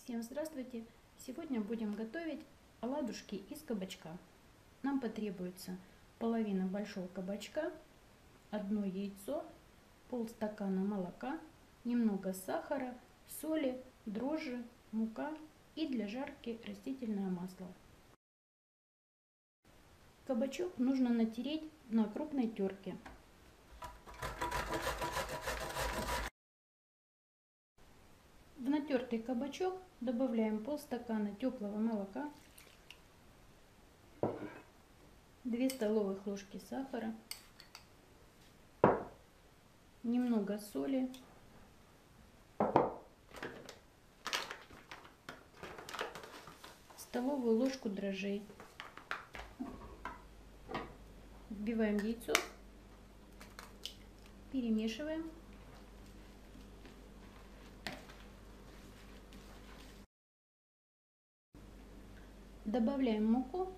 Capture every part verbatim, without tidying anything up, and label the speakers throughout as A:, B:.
A: Всем здравствуйте! Сегодня будем готовить оладушки из кабачка. Нам потребуется половина большого кабачка, одно яйцо, полстакана молока, немного сахара, соли, дрожжи, мука и для жарки растительное масло. Кабачок нужно натереть на крупной терке. В натертый кабачок добавляем полстакана теплого молока, две столовых ложки сахара, немного соли, столовую ложку дрожжей. Вбиваем яйцо, перемешиваем. Добавляем муку.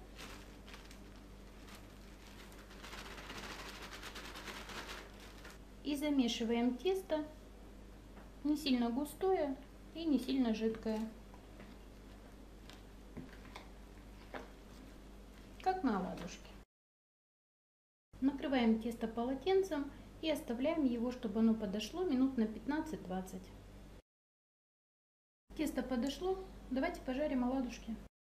A: И замешиваем тесто, не сильно густое и не сильно жидкое, как на оладушки. Накрываем тесто полотенцем и оставляем его, чтобы оно подошло минут на пятнадцать-двадцать. Тесто подошло, давайте пожарим оладушки.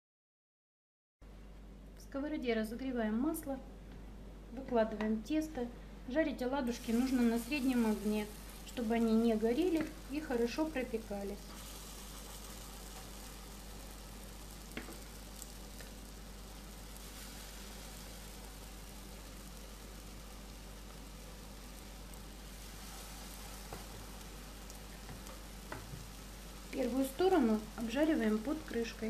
A: В сковороде разогреваем масло, выкладываем тесто. Жарить оладушки нужно на среднем огне, чтобы они не горели и хорошо пропекались. Первую сторону обжариваем под крышкой.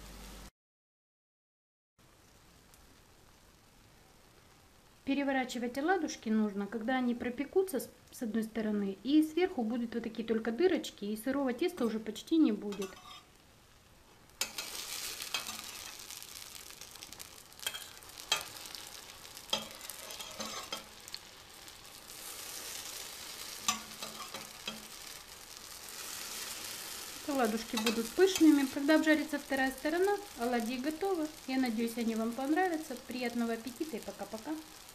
A: Переворачивать оладушки нужно, когда они пропекутся с одной стороны, и сверху будут вот такие только дырочки, и сырого теста уже почти не будет. Оладушки будут пышными. Когда обжарится вторая сторона, оладьи готовы. Я надеюсь, они вам понравятся. Приятного аппетита и пока-пока.